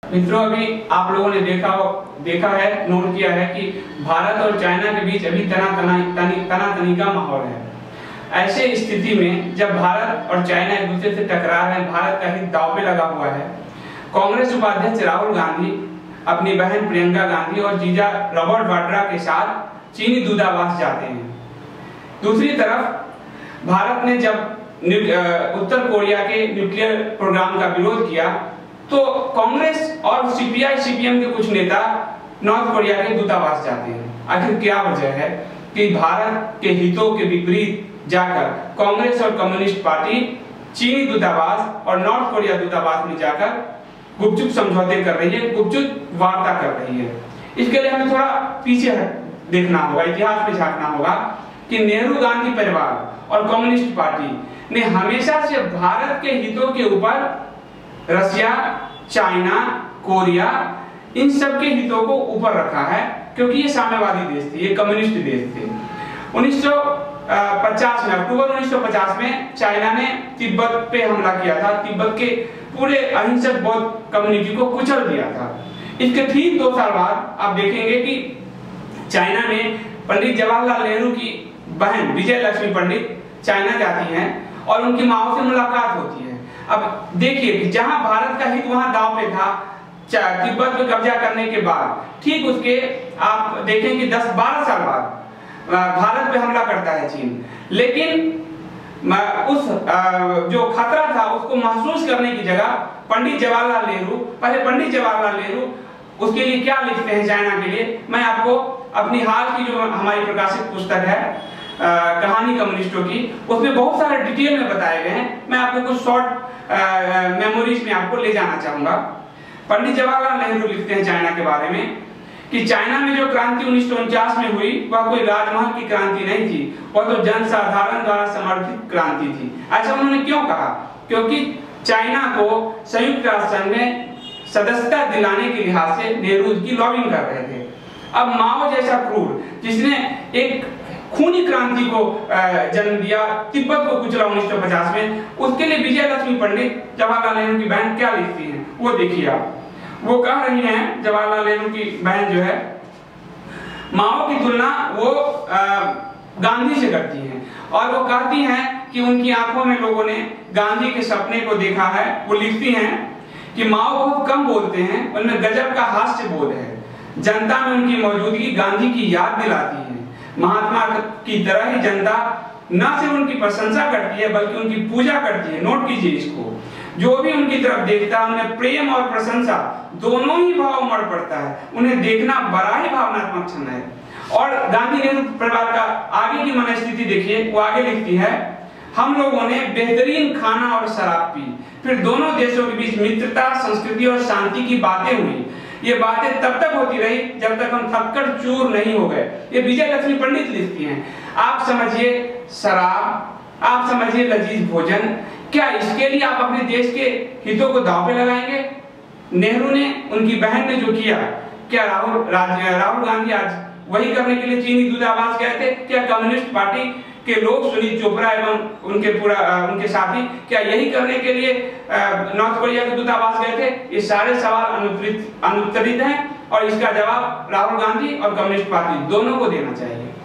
मित्रों, अभी आप लोगों ने देखा है, नोट किया है कि भारत और चाइना के बीच अभी तनातनी का माहौल है। ऐसे स्थिति में जब भारत और चाइना एक दूसरे से टकरा रहे हैं, भारत का हित दांव पे लगा हुआ है। कांग्रेस उपाध्यक्ष राहुल गांधी अपनी बहन प्रियंका गांधी और जीजा रॉबर्ट वाड्रा के साथ चीनी दूतावास जाते हैं। दूसरी तरफ भारत ने जब उत्तर कोरिया के न्यूक्लियर प्रोग्राम का विरोध किया तो कांग्रेस और सीपीआई सीपीएम के कुछ नेता नॉर्थ कोरिया के दूतावास जाते हैं। आखिर क्या वजह है कि भारत के हितों के विपरीत जाकर कांग्रेस और कम्युनिस्ट पार्टी चीनी दूतावास और नॉर्थ कोरिया दूतावास में जाकर गुपचुप समझौते कर रही है, गुपचुप वार्ता कर रही है? इसके लिए हमें थोड़ा पीछे देखना होगा, इतिहास में झांकना होगा कि नेहरू गांधी परिवार और कम्युनिस्ट पार्टी ने हमेशा से भारत के हितों के ऊपर रशिया, चाइना, कोरिया, इन सब के हितों को ऊपर रखा है, क्योंकि ये साम्यवादी देश थे, ये कम्युनिस्ट देश थे। 1950 में, अक्टूबर 1950 में चाइना ने तिब्बत पे हमला किया था, तिब्बत के पूरे अहिंसक बौद्ध कम्युनिटी को कुचल दिया था। इसके ठीक 2 साल बाद आप देखेंगे कि चाइना में पंडित जवाहरलाल नेहरू की बहन विजय लक्ष्मी पंडित चाइना जाती हैं और उनकी माओ से मुलाकात होती है। अब देखिए कि जहां भारत का हित वहां दांव पे था, तिब्बत पे कब्जा करने के बाद ठीक उसके आप देखें कि 10-12 साल बाद भारत पे हमला करता है चीन। लेकिन उस जो खतरा था उसको महसूस करने की जगह पंडित जवाहरलाल नेहरू उसके लिए क्या लिखते हैं चाइना के लिए, मैं आपको अपनी हाल की जो हमारी प्रकाशित पुस्तक है कहानी कम्युनिस्टों की, उसमें बहुत सारे डिटेल में बताए गए हैं। मैं आपको कुछ शॉर्ट मेमोरीज में आपको ले जाना चाहूंगा। पंडित जवाहरलाल नेहरू लिखते हैं चाइना के बारे में कि चाइना में जो क्रांति 1949 में हुई वह कोई राजमहल की क्रांति नहीं थी, वह तो जनसाधारण द्वारा समर्थित क्रांति थी। ऐसा उन्होंने क्यों कहा? क्योंकि चाइना को संयुक्त राष्ट्र संघ में सदस्यता दिलाने के लिहाज से नेहरू की लॉबिंग कर रहे थे। अब माओ जैसा क्रूर जिसने एक खूनी क्रांति को जन्म दिया, तिब्बत को कुचला 1950 में, उसके लिए विजय लक्ष्मी पंडित जवाहरलाल नेहरू की बहन क्या लिखती हैं वो देखिए आप। वो कह रही हैं, जवाहरलाल नेहरू की बहन जो है, माओ की तुलना वो गांधी से करती हैं और वो कहती हैं कि उनकी आंखों में लोगों ने गांधी के सपने को देखा है। वो लिखती हैं कि माओ बहुत कम बोलते हैं, उनमें गजब का हास्य बोध है, जनता में उनकी मौजूदगी गांधी की याद दिलाती है। महात्मा की तरह ही जनता न सिर्फ उनकी प्रशंसा करती है बल्कि उनकी पूजा करती है। नोट कीजिए इसको, जो भी उनकी तरफ देखता है उन्हें प्रेम और प्रशंसा दोनों ही भाव उमड़ पड़ता है। उन्हें देखना बड़ा ही भावनात्मक क्षण है। और गांधी नेहरू परिवार का आगे की मनस्थिति देखिए, वो आगे लिखती है, हम लोगों ने बेहतरीन खाना और शराब पी, फिर दोनों देशों के बीच मित्रता, संस्कृति और शांति की बातें हुई। ये बातें तब तक होती रही जब तक हम थककर चूर नहीं हो गए। ये विजय लक्ष्मी पंडित लिखती हैं। आप समझिए शराब, आप समझिए लजीज भोजन, क्या इसके लिए आप अपने देश के हितों को दांव पे लगाएंगे? नेहरू ने, उनकी बहन ने जो किया, क्या राहुल गांधी आज वही करने के लिए चीनी दूतावास गए थे? क्या कम्युनिस्ट पार्टी के लोग, सुनील चोपड़ा एवं उनके साथी, क्या यही करने के लिए नॉर्थ कोरिया के दूतावास गए थे? ये सारे सवाल अनुत्तरित हैं और इसका जवाब राहुल गांधी और कम्युनिस्ट पार्टी दोनों को देना चाहिए।